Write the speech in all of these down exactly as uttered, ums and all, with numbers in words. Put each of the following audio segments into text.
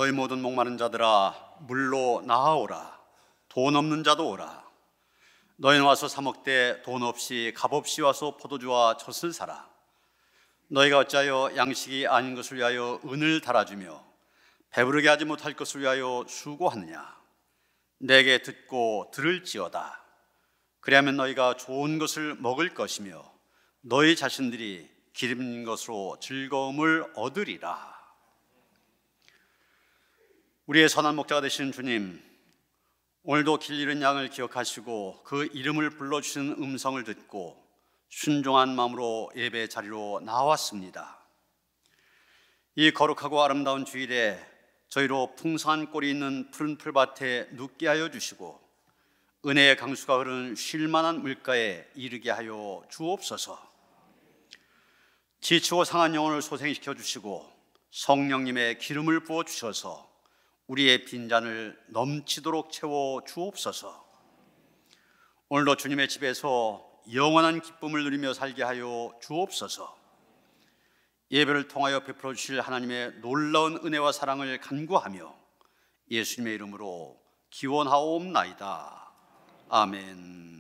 너희 모든 목마른 자들아 물로 나아오라. 돈 없는 자도 오라. 너희는 와서 사 먹되 돈 없이 값 없이 와서 포도주와 젖을 사라. 너희가 어찌하여 양식이 아닌 것을 위하여 은을 달아주며 배부르게 하지 못할 것을 위하여 수고하느냐. 내게 듣고 들을지어다. 그리하면 너희가 좋은 것을 먹을 것이며 너희 자신들이 기름진 것으로 즐거움을 얻으리라. 우리의 선한 목자가 되시는 주님, 오늘도 길 잃은 양을 기억하시고 그 이름을 불러주시는 음성을 듣고 순종한 마음으로 예배 자리로 나왔습니다. 이 거룩하고 아름다운 주일에 저희로 풍성한 꼴이 있는 푸른 풀밭에 눕게 하여 주시고 은혜의 강수가 흐르는 쉴만한 물가에 이르게 하여 주옵소서. 지치고 상한 영혼을 소생시켜 주시고 성령님의 기름을 부어 주셔서 우리의 빈잔을 넘치도록 채워 주옵소서. 오늘도 주님의 집에서 영원한 기쁨을 누리며 살게 하여 주옵소서. 예배를 통하여 베풀어 주실 하나님의 놀라운 은혜와 사랑을 간구하며 예수님의 이름으로 기원하옵나이다. 아멘.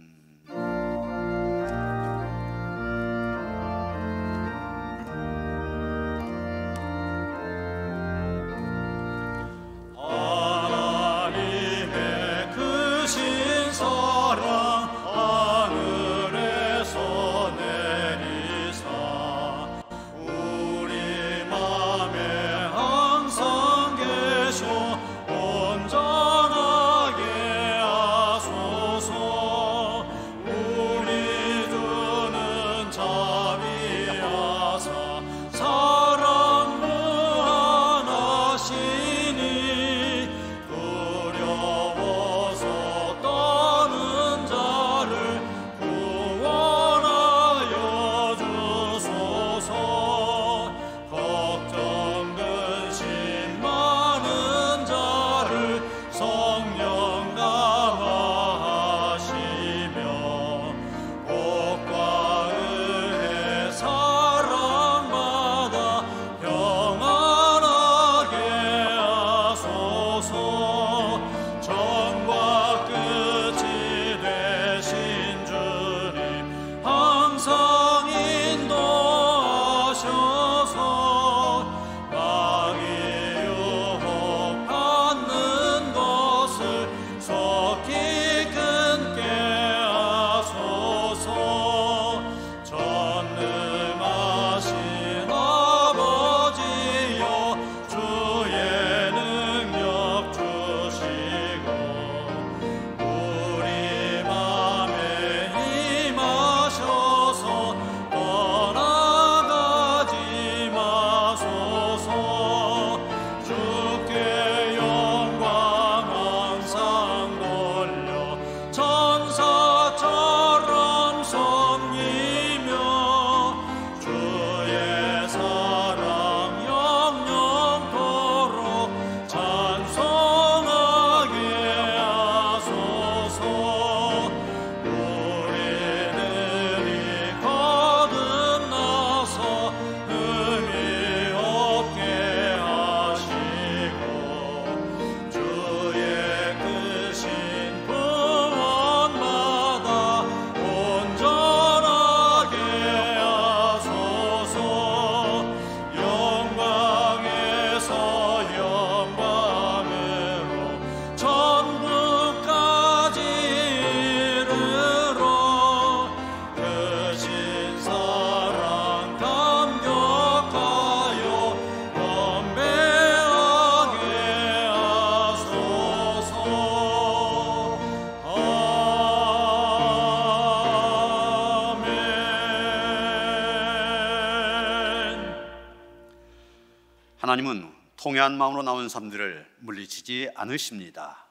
하나님은 통회한 마음으로 나온 사람들을 물리치지 않으십니다.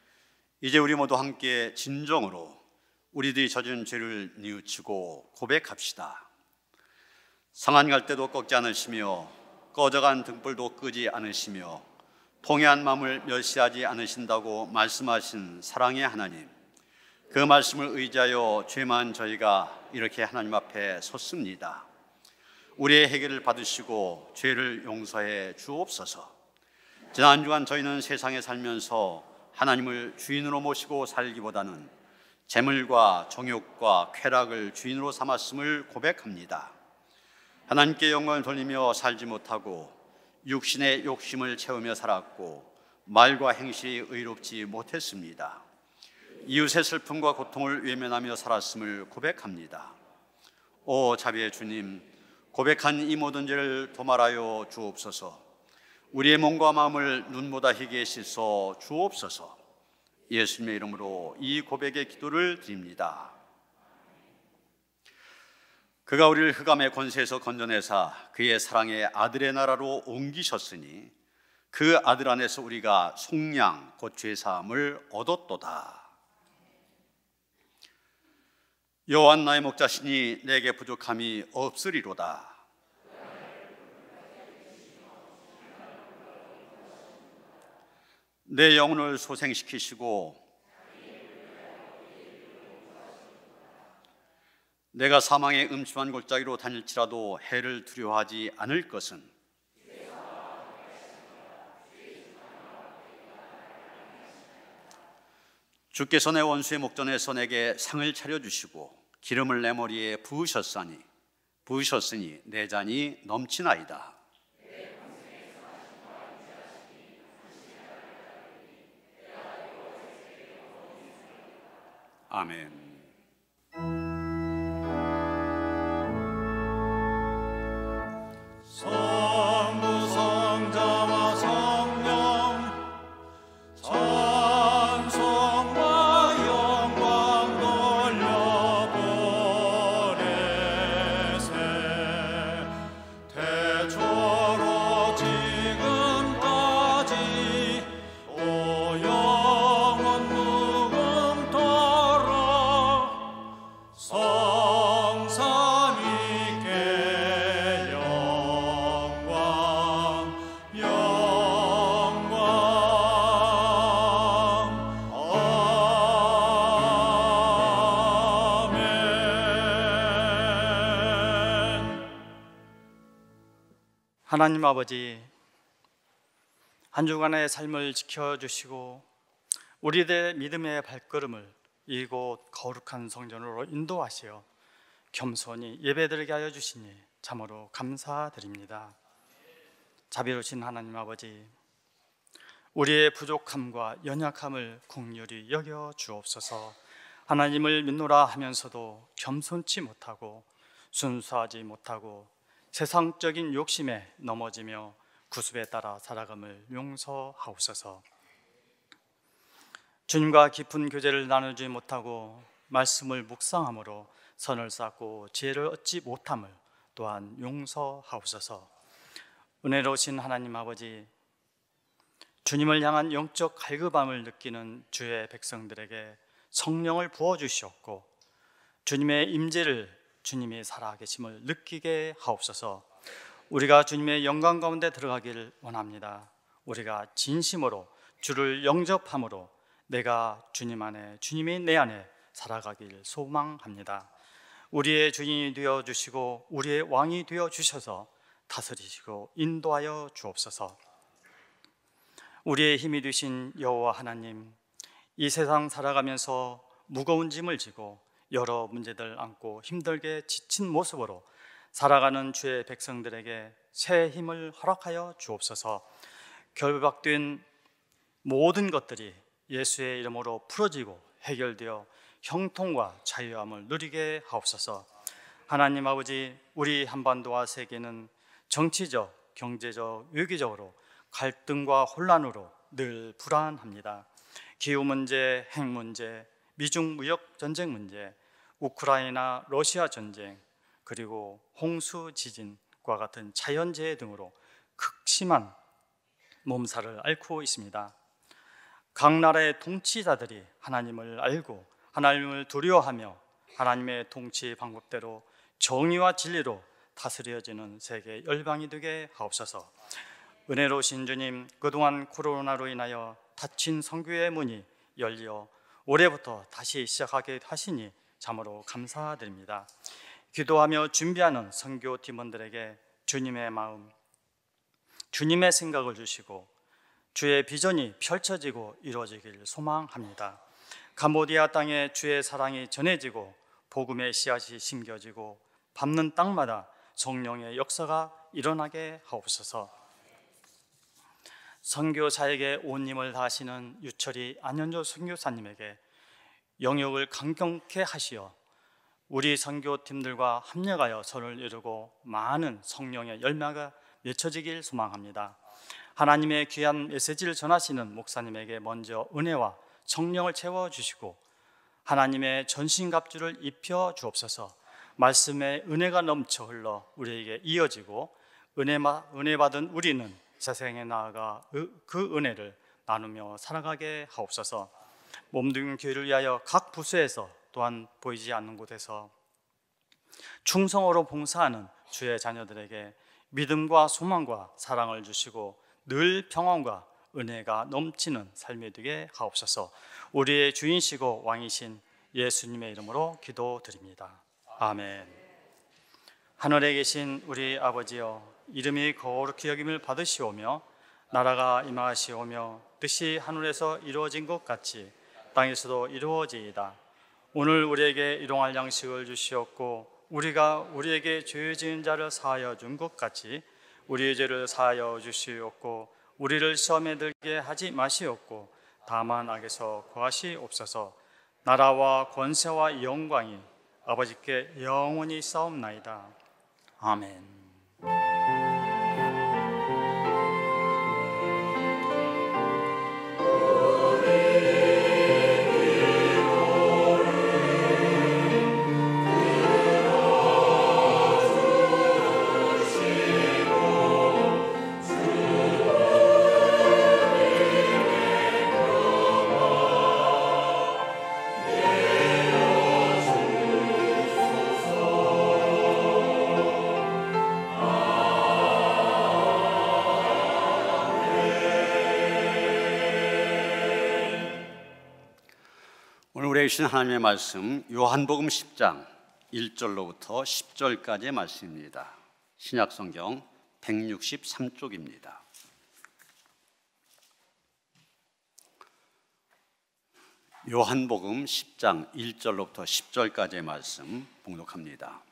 이제 우리 모두 함께 진정으로 우리들이 저지른 죄를 뉘우치고 고백합시다. 상한 갈대도 꺾지 않으시며 꺼져간 등불도 끄지 않으시며 통회한 마음을 멸시하지 않으신다고 말씀하신 사랑의 하나님, 그 말씀을 의지하여 죄만 저희가 이렇게 하나님 앞에 섰습니다. 우리의 해결을 받으시고 죄를 용서해 주옵소서. 지난 주간 저희는 세상에 살면서 하나님을 주인으로 모시고 살기보다는 재물과 정욕과 쾌락을 주인으로 삼았음을 고백합니다. 하나님께 영광을 돌리며 살지 못하고 육신의 욕심을 채우며 살았고 말과 행실이 의롭지 못했습니다. 이웃의 슬픔과 고통을 외면하며 살았음을 고백합니다. 오 자비의 주님, 고백한 이 모든 죄를 도말하여 주옵소서. 우리의 몸과 마음을 눈보다 희게 씻어 주옵소서. 예수님의 이름으로 이 고백의 기도를 드립니다. 그가 우리를 흑암의 권세에서 건져내사 그의 사랑의 아들의 나라로 옮기셨으니 그 아들 안에서 우리가 속량 곧 죄사함을 얻었도다. 여호와 나의 목자시니 내게 부족함이 없으리로다. 내 영혼을 소생시키시고 내가 사망의 음침한 골짜기로 다닐지라도 해를 두려워하지 않을 것은 주께서 내 원수의 목전에서 내게 상을 차려주시고 기름을 내 머리에 부으셨으니 부으셨으니 내 잔이 넘치나이다. 아멘. 성부 성자와 성령 찬송과 영광 돌려보내세. 태초로 지금까지 오 영원 무궁토록 성삼위께 영광 영광 아멘. 하나님 아버지, 한 주간의 삶을 지켜주시고 우리들의 믿음의 발걸음을 이곳 거룩한 성전으로 인도하시어 겸손히 예배드리게 하여 주시니 참으로 감사드립니다. 자비로우신 하나님 아버지, 우리의 부족함과 연약함을 긍휼히 여겨 주옵소서. 하나님을 믿노라 하면서도 겸손치 못하고 순수하지 못하고 세상적인 욕심에 넘어지며 구습에 따라 살아감을 용서하옵소서. 주님과 깊은 교제를 나누지 못하고 말씀을 묵상함으로 선을 쌓고 지혜를 얻지 못함을 또한 용서하옵소서. 은혜로우신 하나님 아버지, 주님을 향한 영적 갈급함을 느끼는 주의 백성들에게 성령을 부어주시옵고 주님의 임재를 주님이 살아계심을 느끼게 하옵소서. 우리가 주님의 영광 가운데 들어가기를 원합니다. 우리가 진심으로 주를 영접함으로 내가 주님 안에, 주님이 내 안에 살아가길 소망합니다. 우리의 주인이 되어주시고 우리의 왕이 되어주셔서 다스리시고 인도하여 주옵소서. 우리의 힘이 되신 여호와 하나님, 이 세상 살아가면서 무거운 짐을 지고 여러 문제들 안고 힘들게 지친 모습으로 살아가는 주의 백성들에게 새 힘을 허락하여 주옵소서. 결박된 모든 것들이 예수의 이름으로 풀어지고 해결되어 형통과 자유함을 누리게 하옵소서. 하나님 아버지, 우리 한반도와 세계는 정치적, 경제적, 외교적으로 갈등과 혼란으로 늘 불안합니다. 기후 문제, 핵 문제, 미중 무역 전쟁 문제, 우크라이나 러시아 전쟁, 그리고 홍수 지진과 같은 자연재해 등으로 극심한 몸살을 앓고 있습니다. 각 나라의 통치자들이 하나님을 알고 하나님을 두려워하며 하나님의 통치 방법대로 정의와 진리로 다스려지는 세계 열방이 되게 하옵소서. 은혜로우신 주님, 그동안 코로나로 인하여 닫힌 선교의 문이 열려 올해부터 다시 시작하게 하시니 참으로 감사드립니다. 기도하며 준비하는 선교 팀원들에게 주님의 마음, 주님의 생각을 주시고 주의 비전이 펼쳐지고 이루어지길 소망합니다. 캄보디아 땅에 주의 사랑이 전해지고 복음의 씨앗이 심겨지고 밟는 땅마다 성령의 역사가 일어나게 하옵소서. 선교사에게 온 힘을 다하시는 유철이 안현조 선교사님에게 영역을 강경케 하시어 우리 선교팀들과 합력하여 선을 이루고 많은 성령의 열매가 맺혀지길 소망합니다. 하나님의 귀한 메시지를 전하시는 목사님에게 먼저 은혜와 성령을 채워주시고 하나님의 전신갑주를 입혀 주옵소서. 말씀의 은혜가 넘쳐 흘러 우리에게 이어지고 은혜, 은혜 받은 우리는 세상에 나아가 그 은혜를 나누며 살아가게 하옵소서. 몸뚱이 교회를 위하여 각 부서에서 또한 보이지 않는 곳에서 충성으로 봉사하는 주의 자녀들에게 믿음과 소망과 사랑을 주시고 늘 평안과 은혜가 넘치는 삶이 되게 하옵소서. 우리의 주인이시고 왕이신 예수님의 이름으로 기도드립니다. 아멘. 하늘에 계신 우리 아버지여, 이름이 거룩히 여김을 받으시오며 나라가 임하시오며 뜻이 하늘에서 이루어진 것 같이 땅에서도 이루어지이다. 오늘 우리에게 일용할 양식을 주시옵고 우리가 우리에게 죄 지은 자를 사하여 준 것 같이 우리의 죄를 사하여 주시옵고 우리를 시험에 들게 하지 마시옵고 다만 악에서 구하시옵소서. 나라와 권세와 영광이 아버지께 영원히 싸움나이다. 아멘. 주신 하나님의 말씀 요한복음 십 장 일 절로부터 십 절까지의 말씀입니다. 신약성경 백육십삼 쪽입니다. 요한복음 십 장 일 절로부터 십 절까지의 말씀 봉독합니다.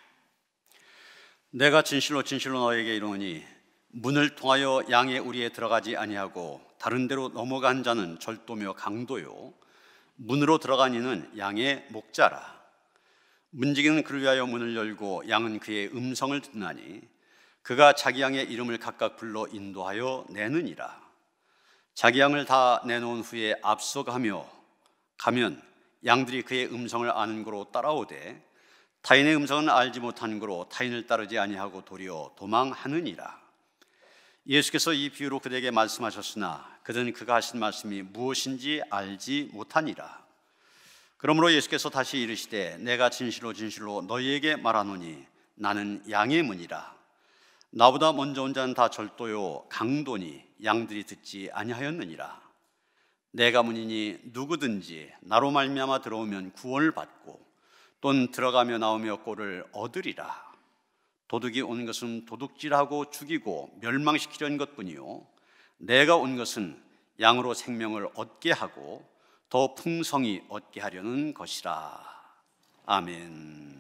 내가 진실로 진실로 너에게 이르노니 문을 통하여 양의 우리에 들어가지 아니하고 다른 데로 넘어간 자는 절도며 강도요 문으로 들어간 이는 양의 목자라. 문지기는 그를 위하여 문을 열고 양은 그의 음성을 듣나니 그가 자기 양의 이름을 각각 불러 인도하여 내느니라. 자기 양을 다 내놓은 후에 앞서가며 가면 양들이 그의 음성을 아는 고로 따라오되 타인의 음성은 알지 못하는 고로 타인을 따르지 아니하고 도리어 도망하느니라. 예수께서 이 비유로 그들에게 말씀하셨으나 그들은 그가 하신 말씀이 무엇인지 알지 못하니라. 그러므로 예수께서 다시 이르시되 내가 진실로 진실로 너희에게 말하노니 나는 양의 문이라. 나보다 먼저 온 자는 다 절도요 강도니 양들이 듣지 아니하였느니라. 내가 문이니 누구든지 나로 말미암아 들어오면 구원을 받고 또는 들어가며 나오며 꼴을 얻으리라. 도둑이 온 것은 도둑질하고 죽이고 멸망시키려는 것뿐이요 내가 온 것은 양으로 생명을 얻게 하고 더 풍성히 얻게 하려는 것이라. 아멘.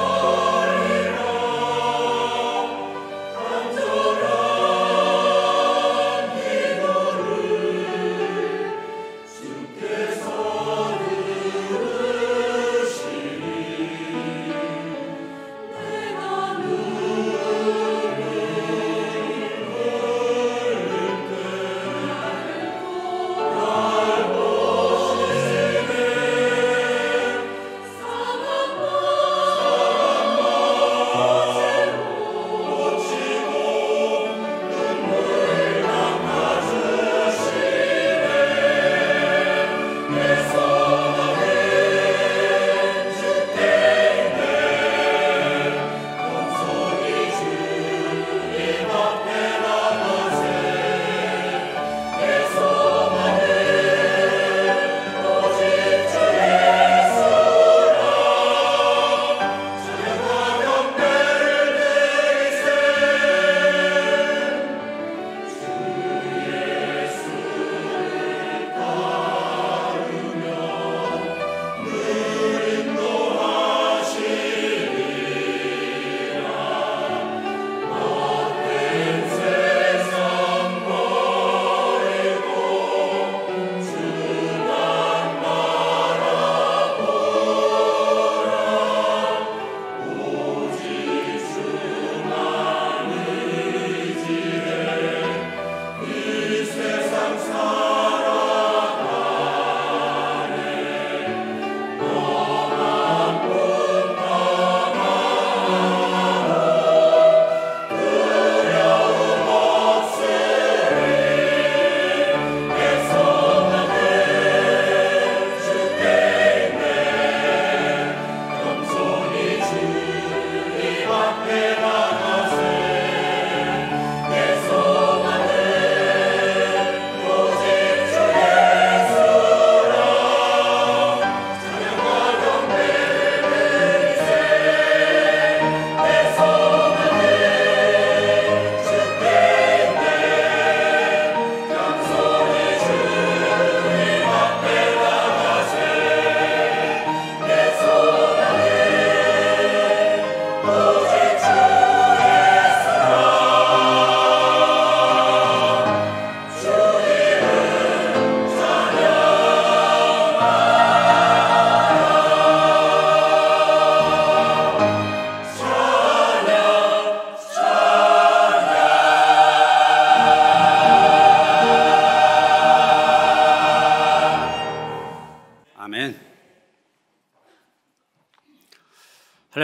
주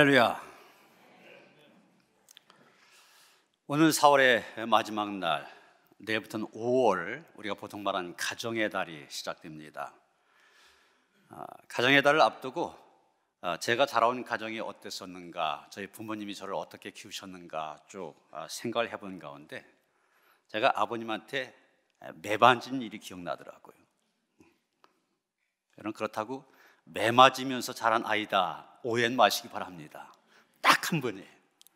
할렐루야. 오늘 사월의 마지막 날, 내일부터는 오월, 우리가 보통 말하는 가정의 달이 시작됩니다. 아, 가정의 달을 앞두고 아, 제가 자라온 가정이 어땠었는가, 저희 부모님이 저를 어떻게 키우셨는가 쭉 아, 생각을 해본 가운데 제가 아버님한테 매맞은 일이 기억나더라고요. 여러분, 그렇다고 매 맞으면서 자란 아이다 오해는 마시기 바랍니다. 딱 한 번에,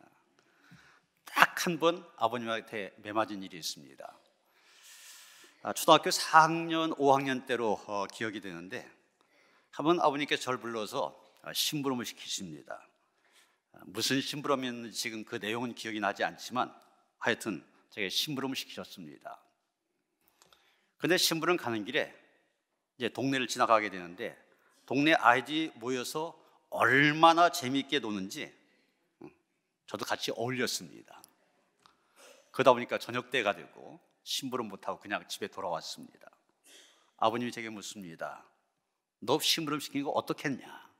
딱 한 번 아버님한테 매 맞은 일이 있습니다. 초등학교 사 학년, 오 학년 때로 어, 기억이 되는데 한 번 아버님께서 저를 불러서 심부름을 시키십니다. 무슨 심부름이었는지 지금 그 내용은 기억이 나지 않지만 하여튼 제가 심부름을 시키셨습니다. 근데 심부름 가는 길에 이제 동네를 지나가게 되는데 동네 아이들이 모여서 얼마나 재미있게 노는지 저도 같이 어울렸습니다. 그러다 보니까 저녁 때가 되고 심부름 못하고 그냥 집에 돌아왔습니다. 아버님이 제게 묻습니다. 너 심부름 시킨 거 어떻겠냐?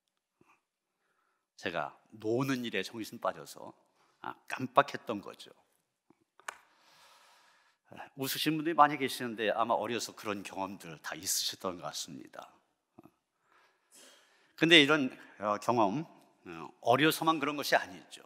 제가 노는 일에 정신 빠져서 깜빡했던 거죠. 웃으시는 분들이 많이 계시는데 아마 어려서 그런 경험들 다 있으셨던 것 같습니다. 근데 이런 경험, 어려서만 그런 것이 아니죠.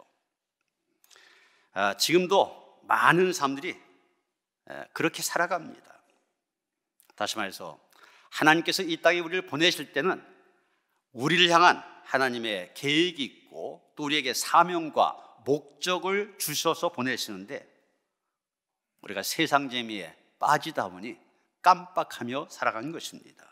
지금도 많은 사람들이 그렇게 살아갑니다. 다시 말해서 하나님께서 이 땅에 우리를 보내실 때는 우리를 향한 하나님의 계획이 있고 또 우리에게 사명과 목적을 주셔서 보내시는데 우리가 세상 재미에 빠지다 보니 깜빡하며 살아가는 것입니다.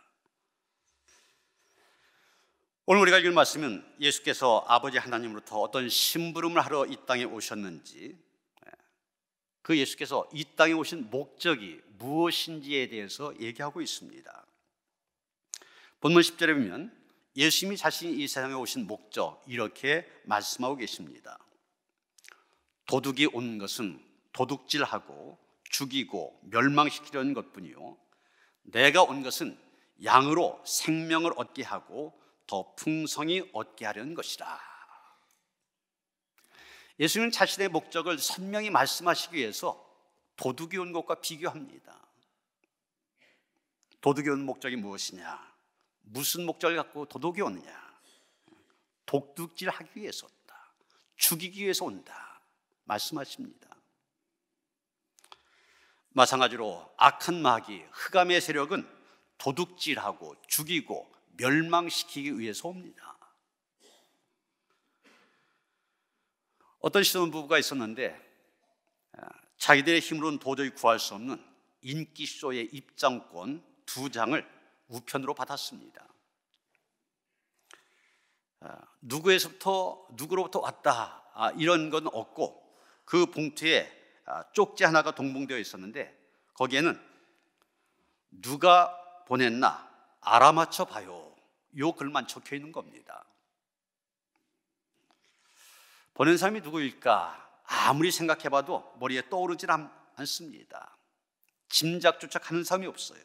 오늘 우리가 읽을 말씀은 예수께서 아버지 하나님으로부터 어떤 심부름을 하러 이 땅에 오셨는지, 그 예수께서 이 땅에 오신 목적이 무엇인지에 대해서 얘기하고 있습니다. 본문 십 절에 보면 예수님이 자신이 이 세상에 오신 목적 이렇게 말씀하고 계십니다. 도둑이 온 것은 도둑질하고 죽이고 멸망시키려는 것뿐이요 내가 온 것은 양으로 생명을 얻게 하고 더 풍성히 얻게 하려는 것이라. 예수님은 자신의 목적을 선명히 말씀하시기 위해서 도둑이 온 것과 비교합니다. 도둑이 온 목적이 무엇이냐? 무슨 목적을 갖고 도둑이 오느냐? 독둑질하기 위해서 온다. 죽이기 위해서 온다. 말씀하십니다. 마찬가지로 악한 마귀, 흑암의 세력은 도둑질하고 죽이고 멸망시키기 위해서 옵니다. 어떤 신혼부부가 있었는데 자기들의 힘으로는 도저히 구할 수 없는 인기쇼의 입장권 두 장을 우편으로 받았습니다. 누구에서부터 누구로부터 왔다 이런 건 없고 그 봉투에 쪽지 하나가 동봉되어 있었는데 거기에는 누가 보냈나 알아맞혀 봐요, 요 글만 적혀 있는 겁니다. 보낸 사람이 누구일까 아무리 생각해봐도 머리에 떠오르질 않습니다. 짐작조차 가는 사람이 없어요.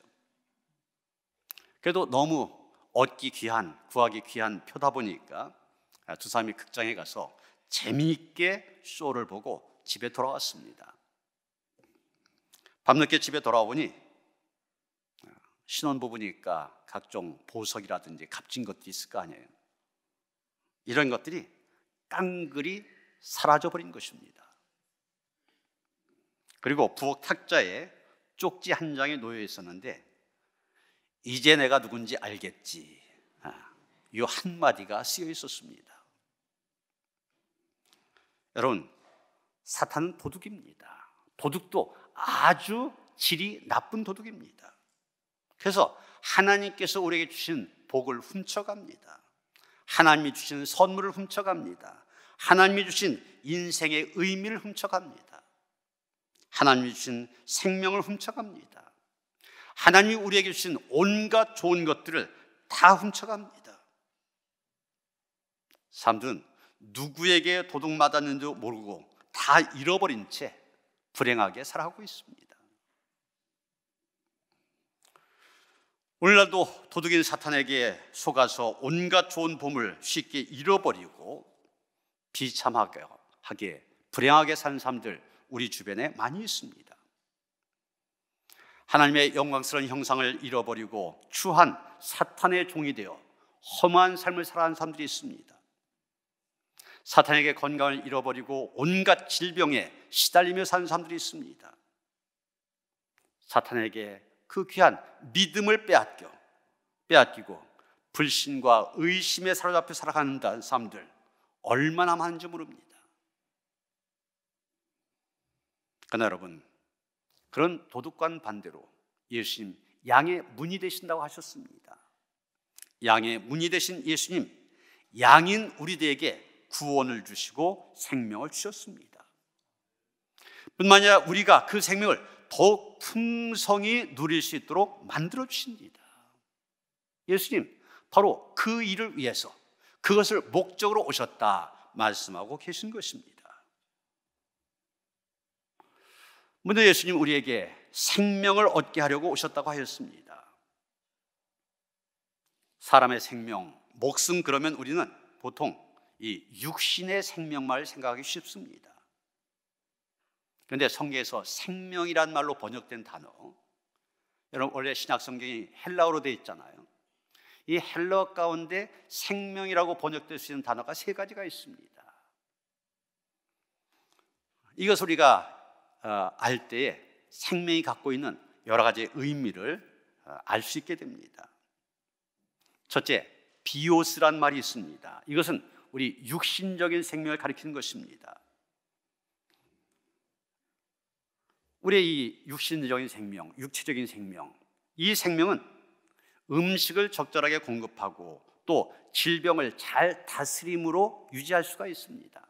그래도 너무 얻기 귀한, 구하기 귀한 표다 보니까 두 사람이 극장에 가서 재미있게 쇼를 보고 집에 돌아왔습니다. 밤늦게 집에 돌아와 보니 신혼부부니까 각종 보석이라든지 값진 것들이 있을 거 아니에요. 이런 것들이 깡그리 사라져버린 것입니다. 그리고 부엌 탁자에 쪽지 한 장이 놓여 있었는데 이제 내가 누군지 알겠지, 이 한마디가 쓰여 있었습니다. 여러분, 사탄은 도둑입니다. 도둑도 아주 질이 나쁜 도둑입니다. 그래서 하나님께서 우리에게 주신 복을 훔쳐갑니다. 하나님이 주신 선물을 훔쳐갑니다. 하나님이 주신 인생의 의미를 훔쳐갑니다. 하나님이 주신 생명을 훔쳐갑니다. 하나님이 우리에게 주신 온갖 좋은 것들을 다 훔쳐갑니다. 사람들은 누구에게 도둑 맞았는지도 모르고 다 잃어버린 채 불행하게 살아가고 있습니다. 오늘날도 도둑인 사탄에게 속아서 온갖 좋은 보물 쉽게 잃어버리고 비참하게 불행하게 사는 사람들 우리 주변에 많이 있습니다. 하나님의 영광스러운 형상을 잃어버리고 추한 사탄의 종이 되어 험한 삶을 살아가는 사람들이 있습니다. 사탄에게 건강을 잃어버리고 온갖 질병에 시달리며 사는 사람들이 있습니다. 사탄에게 그 귀한 믿음을 빼앗겨 빼앗기고 불신과 의심에 사로잡혀 살아가는 사람들 얼마나 많은지 모릅니다. 그러나 여러분, 그런 도둑과는 반대로 예수님 양의 문이 되신다고 하셨습니다. 양의 문이 되신 예수님, 양인 우리들에게 구원을 주시고 생명을 주셨습니다. 뿐만 아니라 우리가 그 생명을 더욱 풍성히 누릴 수 있도록 만들어 주십니다. 예수님 바로 그 일을 위해서 그것을 목적으로 오셨다 말씀하고 계신 것입니다. 먼저 예수님 우리에게 생명을 얻게 하려고 오셨다고 하였습니다. 사람의 생명, 목숨, 그러면 우리는 보통 이 육신의 생명만을 생각하기 쉽습니다. 그런데 성경에서 생명이란 말로 번역된 단어, 여러분 원래 신약 성경이 헬라어로 되어 있잖아요. 이 헬라어 가운데 생명이라고 번역될 수 있는 단어가 세 가지가 있습니다. 이것을 우리가 알 때에 생명이 갖고 있는 여러 가지 의미를 알 수 있게 됩니다. 첫째, 비오스란 말이 있습니다. 이것은 우리 육신적인 생명을 가리키는 것입니다. 우리의 이 육신적인 생명, 육체적인 생명, 이 생명은 음식을 적절하게 공급하고 또 질병을 잘 다스림으로 유지할 수가 있습니다.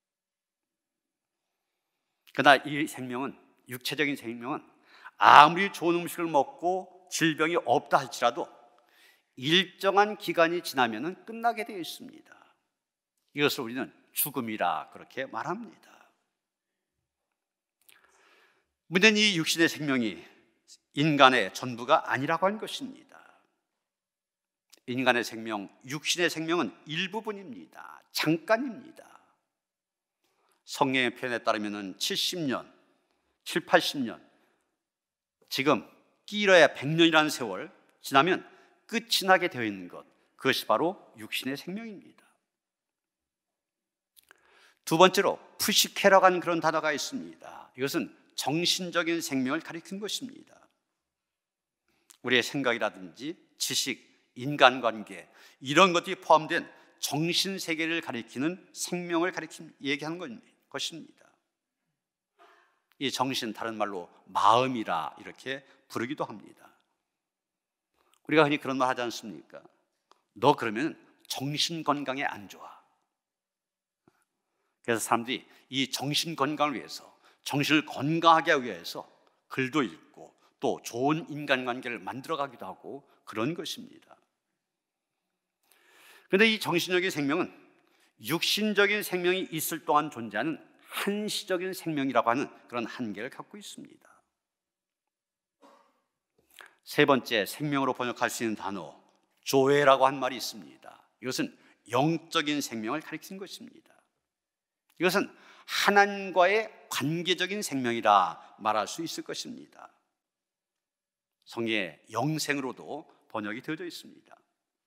그러나 이 생명은, 육체적인 생명은 아무리 좋은 음식을 먹고 질병이 없다 할지라도 일정한 기간이 지나면 끝나게 되어 있습니다. 이것을 우리는 죽음이라 그렇게 말합니다. 문제는 이 육신의 생명이 인간의 전부가 아니라고 하는 것입니다. 인간의 생명, 육신의 생명은 일부분입니다. 잠깐입니다. 성경의 표현에 따르면 칠십 년, 칠, 팔십 년, 지금 길어야 백 년이라는 세월 지나면 끝이 나게 되어 있는 것, 그것이 바로 육신의 생명입니다. 두 번째로 푸시케라고 하는 그런 단어가 있습니다. 이것은 정신적인 생명을 가리키는 것입니다. 우리의 생각이라든지 지식, 인간관계 이런 것들이 포함된 정신세계를 가리키는 생명을 가리키는 얘기하는 것입니다. 이 정신, 다른 말로 마음이라 이렇게 부르기도 합니다. 우리가 흔히 그런 말 하지 않습니까? 너 그러면 정신 건강에 안 좋아. 그래서 사람들이 이 정신 건강을 위해서, 정신을 건강하게 하기 위해서 글도 읽고 또 좋은 인간관계를 만들어가기도 하고 그런 것입니다. 그런데 이 정신적인 생명은 육신적인 생명이 있을 동안 존재하는 한시적인 생명이라고 하는 그런 한계를 갖고 있습니다. 세 번째, 생명으로 번역할 수 있는 단어 조회라고 한 말이 있습니다. 이것은 영적인 생명을 가리키는 것입니다. 이것은 하나님과의 관계적인 생명이라 말할 수 있을 것입니다. 성경에 영생으로도 번역이 되어져 있습니다.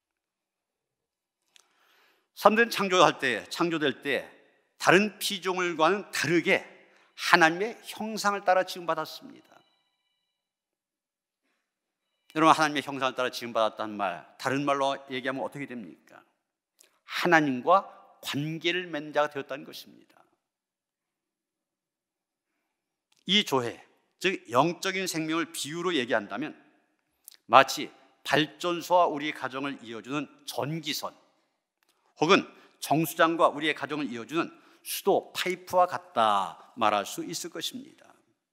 사람들은 창조할 때, 창조될 때 다른 피조물과는 다르게 하나님의 형상을 따라 지음받았습니다. 여러분, 하나님의 형상을 따라 지음받았다는 말, 다른 말로 얘기하면 어떻게 됩니까? 하나님과 관계를 맺는 자가 되었다는 것입니다. 이 조회, 즉 영적인 생명을 비유로 얘기한다면 마치 발전소와 우리의 가정을 이어주는 전기선 혹은 정수장과 우리의 가정을 이어주는 수도 파이프와 같다 말할 수 있을 것입니다.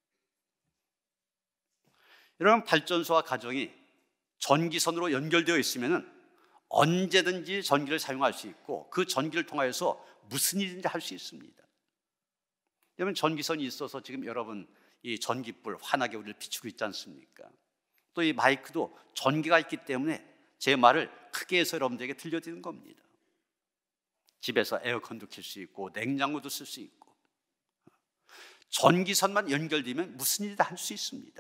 여러분, 발전소와 가정이 전기선으로 연결되어 있으면 언제든지 전기를 사용할 수 있고 그 전기를 통하여서 무슨 일인지 할 수 있습니다. 여러분, 전기선이 있어서 지금 여러분 이 전기불 환하게 우리를 비추고 있지 않습니까? 또 이 마이크도 전기가 있기 때문에 제 말을 크게 해서 여러분들에게 들려드리는 겁니다. 집에서 에어컨도 켤 수 있고 냉장고도 쓸 수 있고 전기선만 연결되면 무슨 일이든 할 수 있습니다.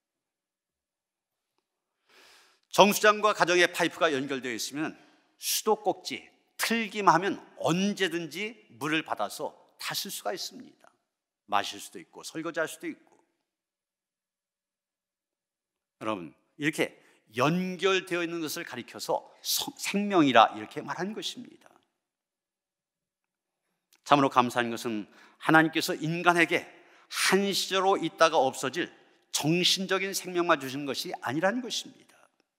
정수장과 가정의 파이프가 연결되어 있으면 수도꼭지 틀기만 하면 언제든지 물을 받아서 다 쓸 수가 있습니다. 마실 수도 있고 설거지할 수도 있고. 여러분, 이렇게 연결되어 있는 것을 가리켜서 생명이라 이렇게 말하는 것입니다. 참으로 감사한 것은 하나님께서 인간에게 한시적으로 있다가 없어질 정신적인 생명만 주신 것이 아니라는 것입니다.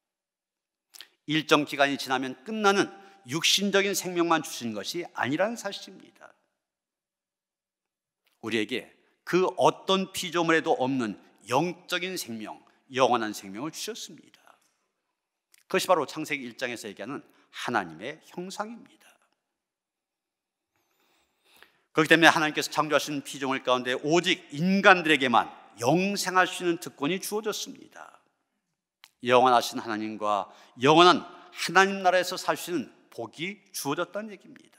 일정 기간이 지나면 끝나는 육신적인 생명만 주신 것이 아니라는 사실입니다. 우리에게 그 어떤 피조물에도 없는 영적인 생명, 영원한 생명을 주셨습니다. 그것이 바로 창세기 일 장에서 얘기하는 하나님의 형상입니다. 그렇기 때문에 하나님께서 창조하신 피조물 가운데 오직 인간들에게만 영생할 수 있는 특권이 주어졌습니다. 영원하신 하나님과 영원한 하나님 나라에서 살 수 있는 복이 주어졌다는 얘기입니다.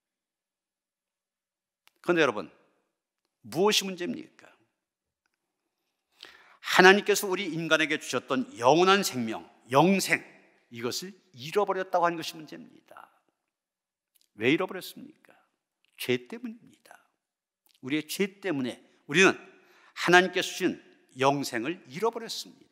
그런데 여러분, 무엇이 문제입니까? 하나님께서 우리 인간에게 주셨던 영원한 생명, 영생, 이것을 잃어버렸다고 하는 것이 문제입니다. 왜 잃어버렸습니까? 죄 때문입니다. 우리의 죄 때문에 우리는 하나님께서 주신 영생을 잃어버렸습니다.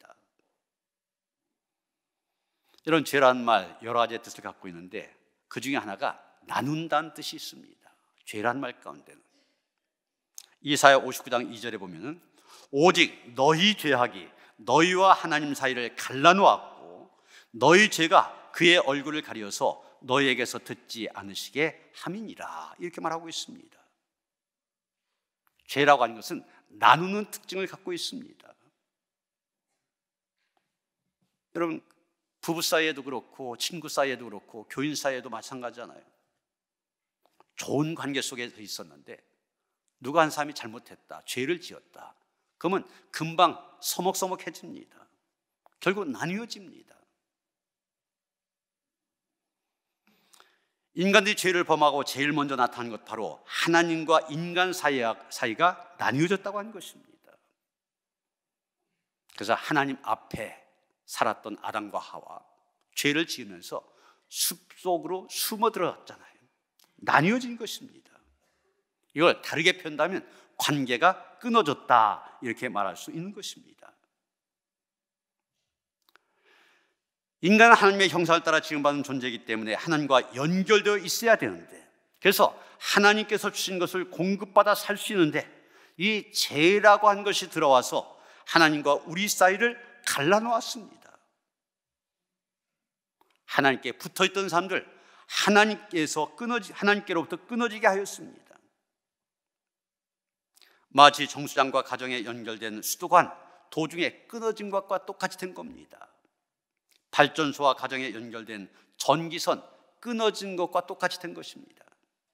이런 죄라는 말 여러 가지의 뜻을 갖고 있는데 그 중에 하나가 나눈다는 뜻이 있습니다. 죄라는 말 가운데는 이사야 오십구 장 이 절에 보면은 오직 너희 죄악이 너희와 하나님 사이를 갈라놓았고 너희 죄가 그의 얼굴을 가려서 너희에게서 듣지 않으시게 함이니라, 이렇게 말하고 있습니다. 죄라고 하는 것은 나누는 특징을 갖고 있습니다. 여러분, 부부 사이에도 그렇고 친구 사이에도 그렇고 교인 사이에도 마찬가지잖아요. 좋은 관계 속에 있었는데 누가 한 사람이 잘못했다, 죄를 지었다, 그러면 금방 서먹서먹해집니다. 결국 나뉘어집니다. 인간들이 죄를 범하고 제일 먼저 나타난 것 바로 하나님과 인간 사이가 나뉘어졌다고 하는 것입니다. 그래서 하나님 앞에 살았던 아담과 하와 죄를 지으면서 숲속으로 숨어들어갔잖아요. 나뉘어진 것입니다. 이걸 다르게 표현하면 관계가 끊어졌다, 이렇게 말할 수 있는 것입니다. 인간은 하나님의 형상을 따라 지음받은 존재이기 때문에 하나님과 연결되어 있어야 되는데, 그래서 하나님께서 주신 것을 공급받아 살 수 있는데 이 죄라고 한 것이 들어와서 하나님과 우리 사이를 갈라놓았습니다. 하나님께 붙어있던 사람들 하나님께서 끊어지, 하나님께로부터 끊어지게 하였습니다. 마치 정수장과 가정에 연결된 수도관 도중에 끊어진 것과 똑같이 된 겁니다. 발전소와 가정에 연결된 전기선 끊어진 것과 똑같이 된 것입니다.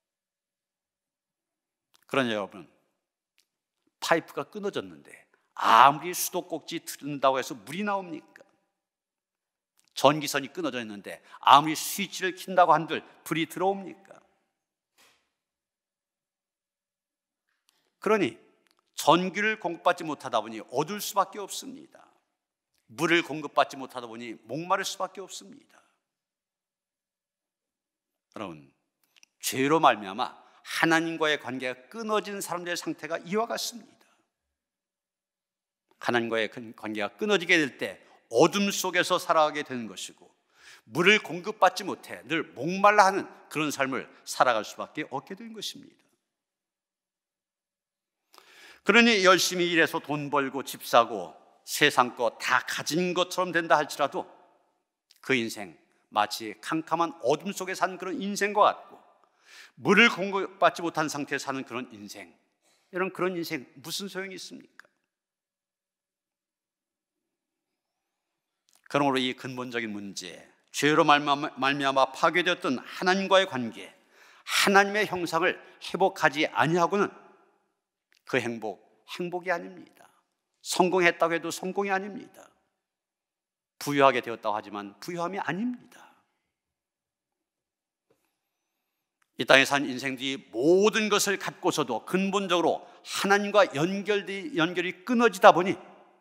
그러나 여러분, 파이프가 끊어졌는데 아무리 수도꼭지 틀는다고 해서 물이 나옵니까? 전기선이 끊어져 있는데 아무리 스위치를 킨다고 한들 불이 들어옵니까? 그러니 전기를 공급받지 못하다 보니 어두울 수밖에 없습니다. 물을 공급받지 못하다 보니 목마를 수밖에 없습니다. 여러분, 죄로 말미암아 하나님과의 관계가 끊어진 사람들의 상태가 이와 같습니다. 하나님과의 관계가 끊어지게 될 때 어둠 속에서 살아가게 되는 것이고, 물을 공급받지 못해 늘 목말라 하는 그런 삶을 살아갈 수밖에 없게 된 것입니다. 그러니 열심히 일해서 돈 벌고 집 사고 세상 거 다 가진 것처럼 된다 할지라도 그 인생 마치 캄캄한 어둠 속에 사는 그런 인생과 같고, 물을 공급받지 못한 상태에 사는 그런 인생, 이런 그런 인생 무슨 소용이 있습니까? 그러므로 이 근본적인 문제, 죄로 말미암아 파괴되었던 하나님과의 관계, 하나님의 형상을 회복하지 아니하고는 그 행복, 행복이 아닙니다. 성공했다고 해도 성공이 아닙니다. 부유하게 되었다고 하지만 부유함이 아닙니다. 이 땅에 산 인생들이 모든 것을 갖고서도 근본적으로 하나님과 연결이, 연결이 끊어지다 보니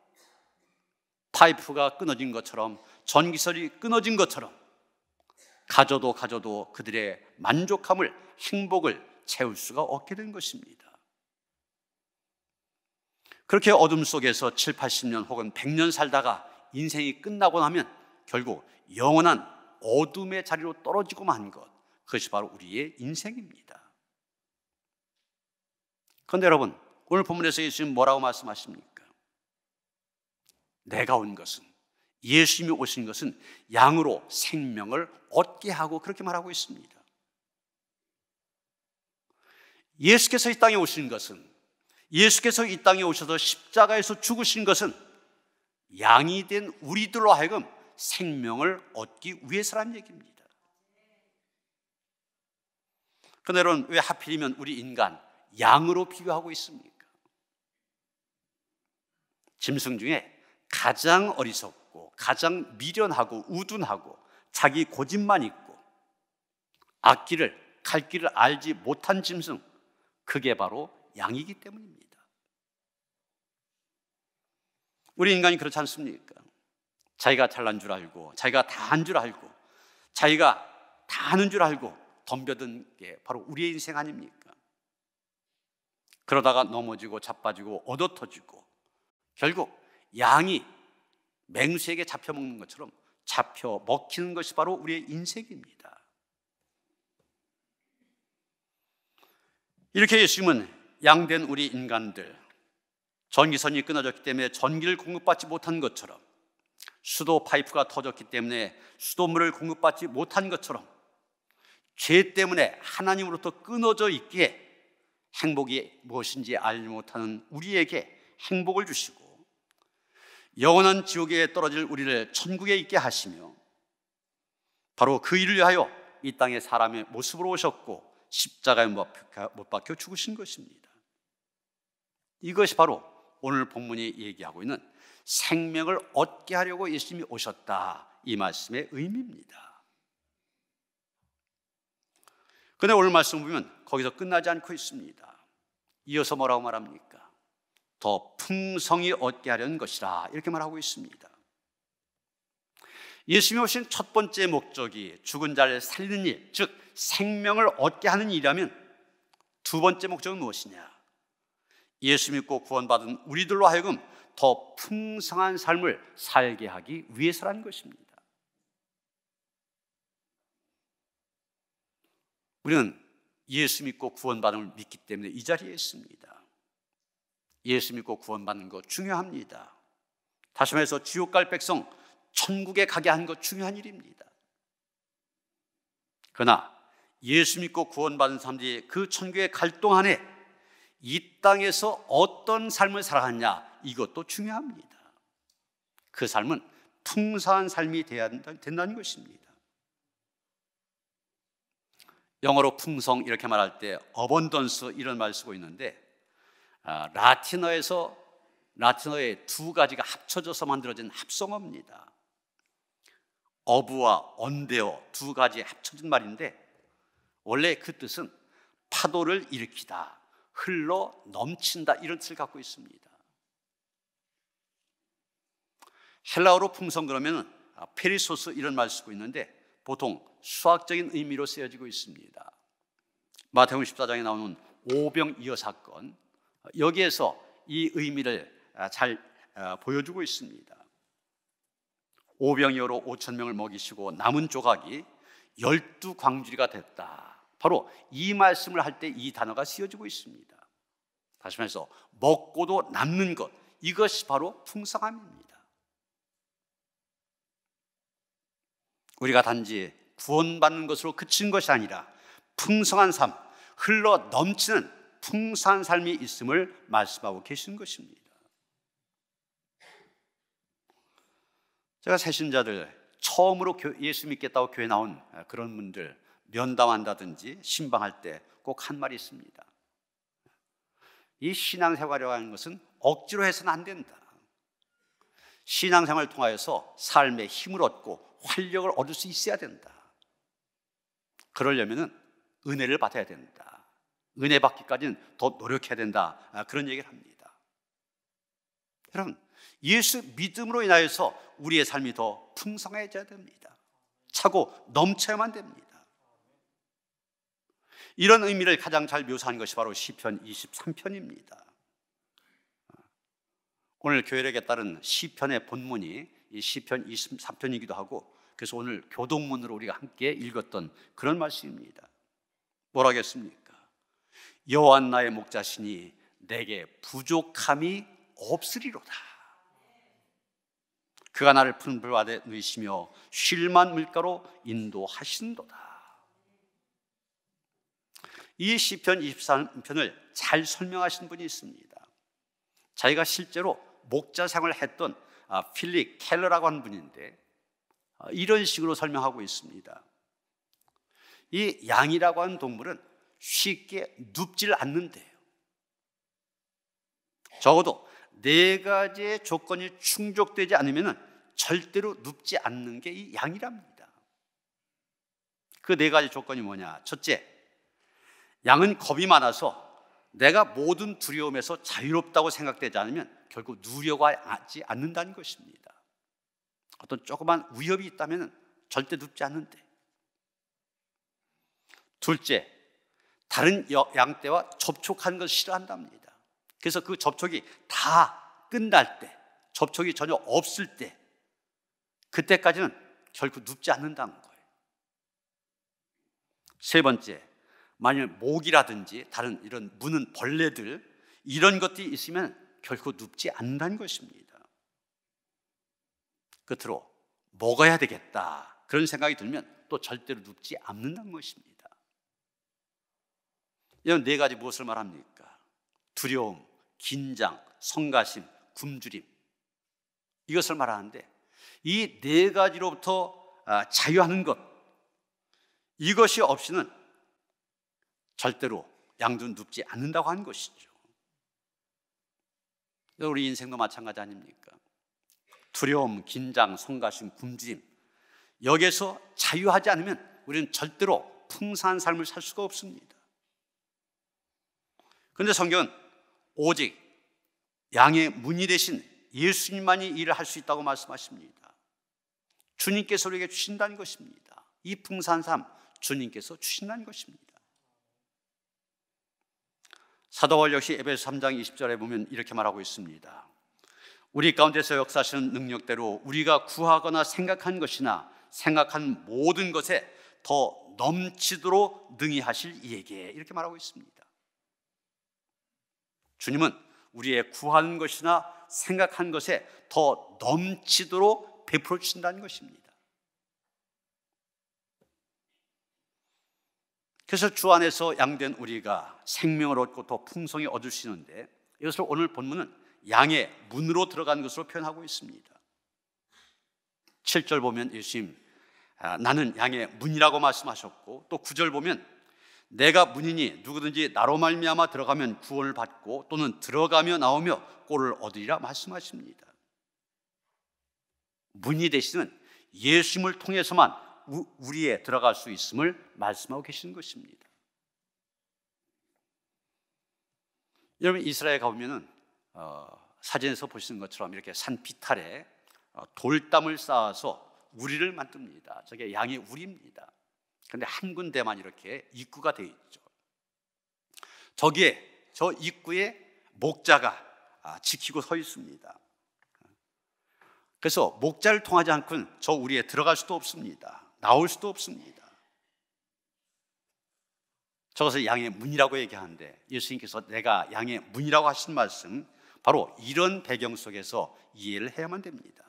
파이프가 끊어진 것처럼, 전기선이 끊어진 것처럼 가져도 가져도 그들의 만족함을, 행복을 채울 수가 없게 된 것입니다. 그렇게 어둠 속에서 칠, 팔십 년 혹은 백 년 살다가 인생이 끝나고 나면 결국 영원한 어둠의 자리로 떨어지고만 한 것, 그것이 바로 우리의 인생입니다. 그런데 여러분, 오늘 본문에서 예수님 뭐라고 말씀하십니까? 내가 온 것은, 예수님이 오신 것은 양으로 생명을 얻게 하고, 그렇게 말하고 있습니다. 예수께서 이 땅에 오신 것은, 예수께서 이 땅에 오셔서 십자가에서 죽으신 것은 양이 된 우리들로 하여금 생명을 얻기 위해서라는 얘기입니다. 그런데 여러분, 왜 하필이면 우리 인간 양으로 비교하고 있습니까? 짐승 중에 가장 어리석고 가장 미련하고 우둔하고 자기 고집만 있고 앞길을 갈 길을 알지 못한 짐승, 그게 바로 양이기 때문입니다. 우리 인간이 그렇지 않습니까? 자기가 잘난 줄 알고, 자기가 다 한 줄 알고, 자기가 다 하는 줄 알고 덤벼든 게 바로 우리의 인생 아닙니까? 그러다가 넘어지고 자빠지고 얻어터지고 결국 양이 맹수에게 잡혀먹는 것처럼 잡혀 먹히는 것이 바로 우리의 인생입니다. 이렇게 예수님은 양된 우리 인간들, 전기선이 끊어졌기 때문에 전기를 공급받지 못한 것처럼, 수도 파이프가 터졌기 때문에 수도물을 공급받지 못한 것처럼, 죄 때문에 하나님으로부터 끊어져 있기에 행복이 무엇인지 알지 못하는 우리에게 행복을 주시고, 영원한 지옥에 떨어질 우리를 천국에 있게 하시며, 바로 그 일을 위하여 이 땅에 사람의 모습으로 오셨고 십자가에 못 박혀 죽으신 것입니다. 이것이 바로 오늘 본문이 얘기하고 있는 생명을 얻게 하려고 예수님이 오셨다, 이 말씀의 의미입니다. 그런데 오늘 말씀 보면 거기서 끝나지 않고 있습니다. 이어서 뭐라고 말합니까? 더 풍성히 얻게 하려는 것이라, 이렇게 말하고 있습니다. 예수님이 오신 첫 번째 목적이 죽은 자를 살리는 일, 즉 생명을 얻게 하는 일이라면 두 번째 목적은 무엇이냐? 예수 믿고 구원받은 우리들로 하여금 더 풍성한 삶을 살게 하기 위해서라는 것입니다. 우리는 예수 믿고 구원받음을 믿기 때문에 이 자리에 있습니다. 예수 믿고 구원받는 것 중요합니다. 다시 말해서 지옥 갈 백성 천국에 가게 하는 것 중요한 일입니다. 그러나 예수 믿고 구원받은 사람들이 그 천국에 갈 동안에 이 땅에서 어떤 삶을 살아가느냐, 이것도 중요합니다. 그 삶은 풍성한 삶이 되어야 된다는 것입니다. 영어로 풍성 이렇게 말할 때 어번던스 이런 말 쓰고 있는데, 아, 라틴어에서 라틴어의 두 가지가 합쳐져서 만들어진 합성어입니다. 어부와 언데어 두 가지 합쳐진 말인데, 원래 그 뜻은 파도를 일으키다, 흘러 넘친다, 이런 뜻을 갖고 있습니다. 헬라어로 풍성 그러면 페리소스 이런 말 쓰고 있는데 보통 수학적인 의미로 쓰여지고 있습니다. 마태복음 십사 장에 나오는 오병이어 사건, 여기에서 이 의미를 잘 보여주고 있습니다. 오병이어로 오천 명을 먹이시고 남은 조각이 열두 광주리가 됐다. 바로 이 말씀을 할 때 이 단어가 쓰여지고 있습니다. 다시 말해서 먹고도 남는 것, 이것이 바로 풍성함입니다. 우리가 단지 구원받는 것으로 그친 것이 아니라 풍성한 삶, 흘러 넘치는 풍성한 삶이 있음을 말씀하고 계신 것입니다. 제가 새신자들 처음으로 예수 믿겠다고 교회 나온 그런 분들 면담한다든지 신방할 때 꼭 한 말이 있습니다. 이 신앙생활이라고 하는 것은 억지로 해서는 안 된다. 신앙생활을 통하여서 삶의 힘을 얻고 활력을 얻을 수 있어야 된다. 그러려면 은혜를 받아야 된다. 은혜 받기까지는 더 노력해야 된다. 그런 얘기를 합니다. 여러분, 예수 믿음으로 인하여서 우리의 삶이 더 풍성해져야 됩니다. 차고 넘쳐야만 됩니다. 이런 의미를 가장 잘 묘사한 것이 바로 시편 이십삼 편입니다. 오늘 교회력에 따른 시편의 본문이 이 시편 이십삼 편이기도 하고, 그래서 오늘 교동문으로 우리가 함께 읽었던 그런 말씀입니다. 뭐라겠습니까? 여호와 나의 목자시니 내게 부족함이 없으리로다. 그가 나를 푸른 불 아래 누이시며 쉴만 물가로 인도하신도다. 이 시편 이십삼 편을 잘 설명하신 분이 있습니다. 자기가 실제로 목자 생활을 했던 필립 켈러라고 하는 분인데, 이런 식으로 설명하고 있습니다. 이 양이라고 하는 동물은 쉽게 눕질 않는데요, 적어도 네 가지의 조건이 충족되지 않으면 절대로 눕지 않는 게 이 양이랍니다. 그 네 가지 조건이 뭐냐? 첫째, 양은 겁이 많아서 내가 모든 두려움에서 자유롭다고 생각되지 않으면 결국 누려고 하지 않는다는 것입니다. 어떤 조그만 위협이 있다면 절대 눕지 않는데. 둘째, 다른 양떼와 접촉하는 것을 싫어한답니다. 그래서 그 접촉이 다 끝날 때, 접촉이 전혀 없을 때, 그때까지는 결국 눕지 않는다는 거예요. 세 번째, 만일 모기라든지 다른 이런 무는 벌레들, 이런 것들이 있으면 결코 눕지 않는다는 것입니다. 끝으로 먹어야 되겠다 그런 생각이 들면 또 절대로 눕지 않는다는 것입니다. 이런 네 가지 무엇을 말합니까? 두려움, 긴장, 성가심, 굶주림, 이것을 말하는데, 이 네 가지로부터 자유하는 것, 이것이 없이는 절대로 양도 눕지 않는다고 하는 것이죠. 우리 인생도 마찬가지 아닙니까? 두려움, 긴장, 성가심, 굶주림, 여기에서 자유하지 않으면 우리는 절대로 풍성한 삶을 살 수가 없습니다. 그런데 성경은 오직 양의 문이 되신 예수님만이 일을 할 수 있다고 말씀하십니다. 주님께서 우리에게 주신다는 것입니다. 이 풍성한 삶 주님께서 주신다는 것입니다. 사도 바울 역시 에베소 삼 장 이십 절에 보면 이렇게 말하고 있습니다. 우리 가운데서 역사하시는 능력대로 우리가 구하거나 생각한 것이나 생각한 모든 것에 더 넘치도록 능히 하실 이에게, 이렇게 말하고 있습니다. 주님은 우리의 구하는 것이나 생각한 것에 더 넘치도록 베풀어 주신다는 것입니다. 그래서 주 안에서 양된 우리가 생명을 얻고 더 풍성히 얻을 수 있는데, 이것을 오늘 본문은 양의 문으로 들어간 것으로 표현하고 있습니다. 칠 절 보면 예수님 아, 나는 양의 문이라고 말씀하셨고, 또 구 절 보면 내가 문이니 누구든지 나로 말미암아 들어가면 구원을 받고 또는 들어가며 나오며 꼴을 얻으리라 말씀하십니다. 문이 되시는 예수님을 통해서만 우리에 들어갈 수 있음을 말씀하고 계시는 것입니다. 여러분, 이스라엘에 가보면 어, 사진에서 보시는 것처럼 이렇게 산 비탈에 어, 돌담을 쌓아서 우리를 만듭니다. 저게 양의 우리입니다. 그런데 한 군데만 이렇게 입구가 되어 있죠. 저기에, 저 입구에 목자가 아, 지키고 서 있습니다. 그래서 목자를 통하지 않고는 저 우리에 들어갈 수도 없습니다. 나올 수도 없습니다. 저것을 양의 문이라고 얘기하는데, 예수님께서 내가 양의 문이라고 하신 말씀, 바로 이런 배경 속에서 이해를 해야만 됩니다.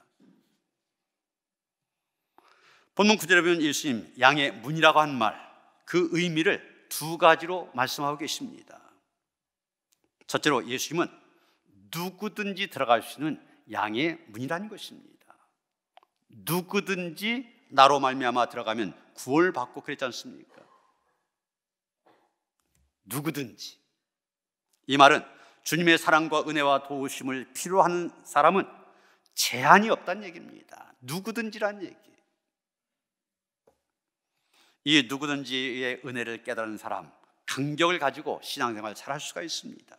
본문 구 절에 보면 예수님 양의 문이라고 한 말, 그 의미를 두 가지로 말씀하고 계십니다. 첫째로 예수님은 누구든지 들어갈 수 있는 양의 문이라는 것입니다. 누구든지 나로 말미암아 들어가면 구원을 받고 그랬지 않습니까? 누구든지. 이 말은 주님의 사랑과 은혜와 도우심을 필요로 하는 사람은 제한이 없다는 얘기입니다. 누구든지란 얘기. 이 누구든지의 은혜를 깨달은 사람, 감격을 가지고 신앙생활 잘할 수가 있습니다.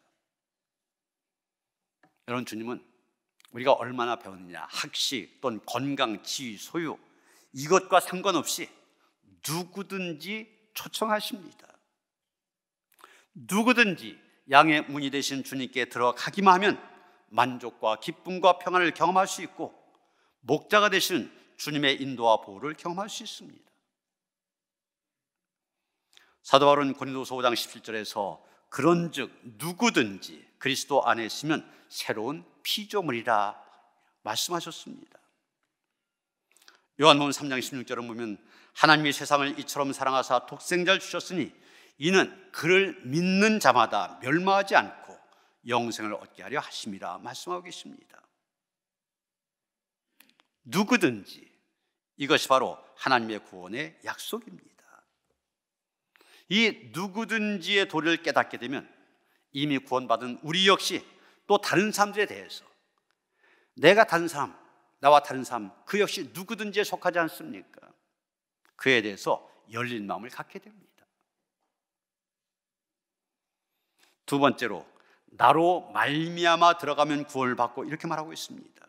여러분, 주님은 우리가 얼마나 배웠느냐, 학식 또는 건강, 지위, 소유, 이것과 상관없이 누구든지 초청하십니다. 누구든지 양의 문이 되신 주님께 들어가기만 하면 만족과 기쁨과 평안을 경험할 수 있고, 목자가 되신 주님의 인도와 보호를 경험할 수 있습니다. 사도 바울은 고린도서 오 장 십칠 절에서 그런즉 누구든지 그리스도 안에 있으면 새로운 피조물이라 말씀하셨습니다. 요한복음 삼 장 십육 절을 보면 하나님이 세상을 이처럼 사랑하사 독생자를 주셨으니 이는 그를 믿는 자마다 멸망하지 않고 영생을 얻게 하려 하심이라 말씀하고 계십니다. 누구든지, 이것이 바로 하나님의 구원의 약속입니다. 이 누구든지의 도리를 깨닫게 되면 이미 구원받은 우리 역시 또 다른 사람들에 대해서, 내가 다른 사람, 나와 다른 사람, 그 역시 누구든지에 속하지 않습니까? 그에 대해서 열린 마음을 갖게 됩니다. 두 번째로, 나로 말미암아 들어가면 구원을 받고, 이렇게 말하고 있습니다.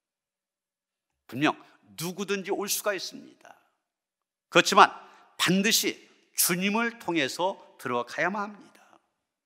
분명 누구든지 올 수가 있습니다. 그렇지만 반드시 주님을 통해서 들어가야만 합니다.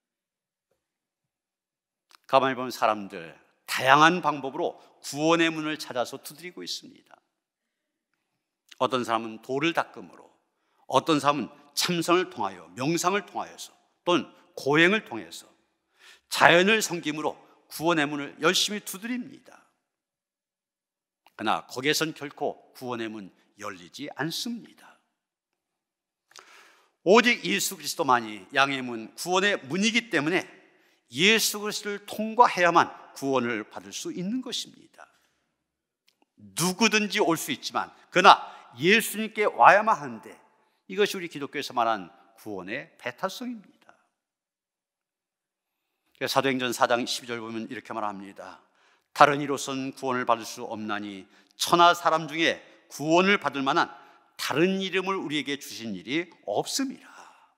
가만히 보면 사람들 다양한 방법으로 구원의 문을 찾아서 두드리고 있습니다. 어떤 사람은 돌을 닦음으로, 어떤 사람은 참선을 통하여, 명상을 통하여서, 또는 고행을 통해서, 자연을 섬김으로 구원의 문을 열심히 두드립니다. 그러나 거기에선 결코 구원의 문 열리지 않습니다. 오직 예수 그리스도만이 양의 문, 구원의 문이기 때문에 예수 그리스도를 통과해야만 구원을 받을 수 있는 것입니다. 누구든지 올 수 있지만 그러나 예수님께 와야만 하는데, 이것이 우리 기독교에서 말하는 구원의 배타성입니다. 사도행전 사 장 십이 절 보면 이렇게 말합니다. 다른 이로서는 구원을 받을 수 없나니 천하 사람 중에 구원을 받을 만한 다른 이름을 우리에게 주신 일이 없음이라.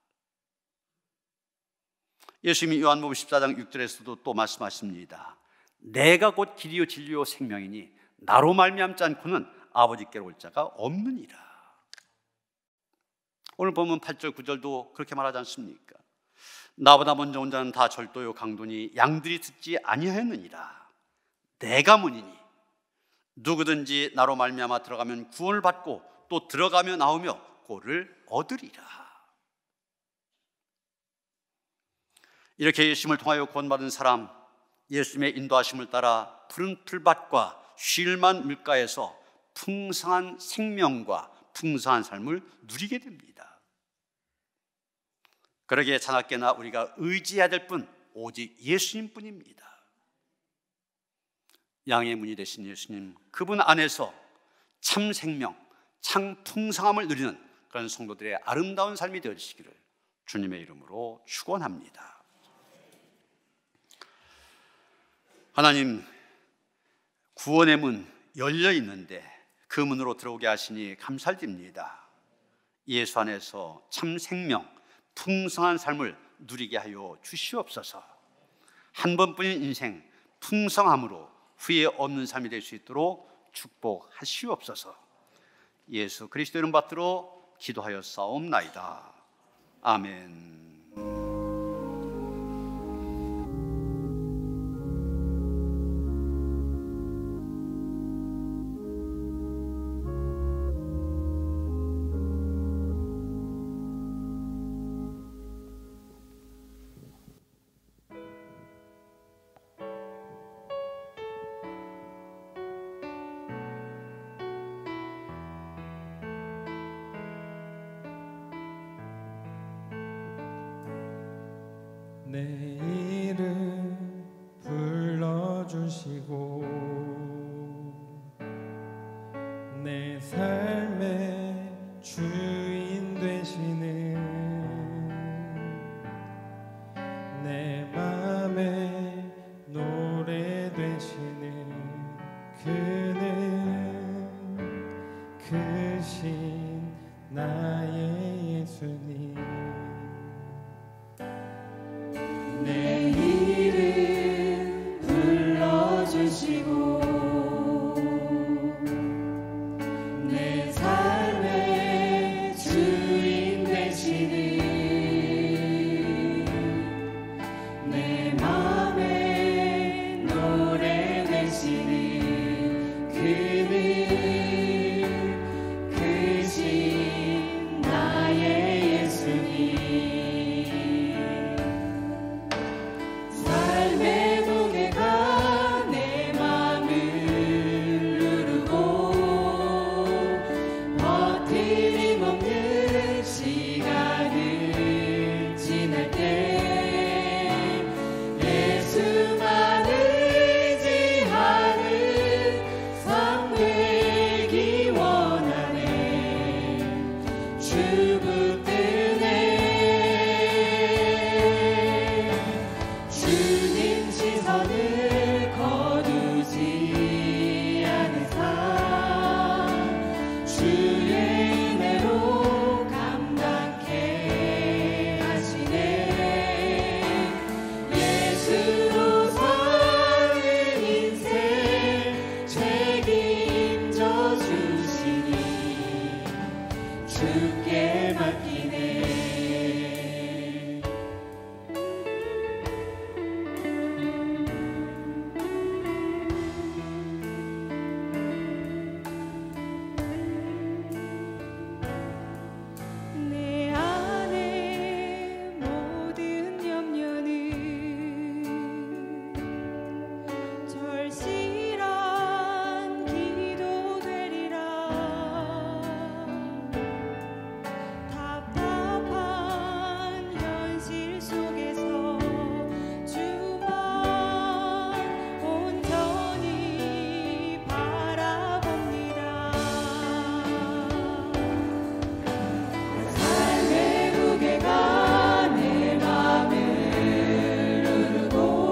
예수님이 요한복음 십사 장 육 절에서도 또 말씀하십니다. 내가 곧 길이요 진리요 생명이니 나로 말미암지 않고는 아버지께로 올 자가 없느니라. 오늘 보면 팔 절 구 절도 그렇게 말하지 않습니까? 나보다 먼저 온 자는 다 절도요 강도니 양들이 듣지 아니하였느니라. 내가 문이니 누구든지 나로 말미암아 들어가면 구원을 받고 또 들어가며 나오며 꼴을 얻으리라. 이렇게 예수님을 통하여 구원받은 사람, 예수님의 인도하심을 따라 푸른 풀밭과 쉴만 물가에서 풍성한 생명과 풍성한 삶을 누리게 됩니다. 그러기에 자나깨나 우리가 의지해야 될 분 오직 예수님뿐입니다. 양의 문이 되신 예수님, 그분 안에서 참 생명, 참 풍성함을 누리는 그런 성도들의 아름다운 삶이 되어지시기를 주님의 이름으로 축원합니다. 하나님, 구원의 문 열려 있는데 그 문으로 들어오게 하시니 감사드립니다. 예수 안에서 참 생명, 풍성한 삶을 누리게 하여 주시옵소서. 한 번뿐인 인생 풍성함으로 후회 없는 삶이 될 수 있도록 축복하시옵소서. 예수 그리스도 이름 받들어 기도하여 싸움나이다. 아멘. 내 이름 불러주시고 내 삶의 주인 되시는 내 맘의 노래 되시는 그는 크신 나의 예수님. 내 이름 불러주시고 내 삶의 주인 되시는 내 맘에 노래 되시는 그는 크신 나의 예수님. 삶의 무게가 내 맘을 누르고 버티림 없는 시간을 지날 때 예수만 의지하는 삶 되기 원하네. 주 붙드네. 주님 시선을 거두지 않은 삶 주의 은혜로 감당케 하시네. 예수로 사는 인생 책임져 주시니 주께 맡기네. 내 안에 모든 염려는 절실한 기도 되리라. 답답한 현실 속에서 주만 온전히 바라봅니다. 삶의 무게가 내 맘을 누르고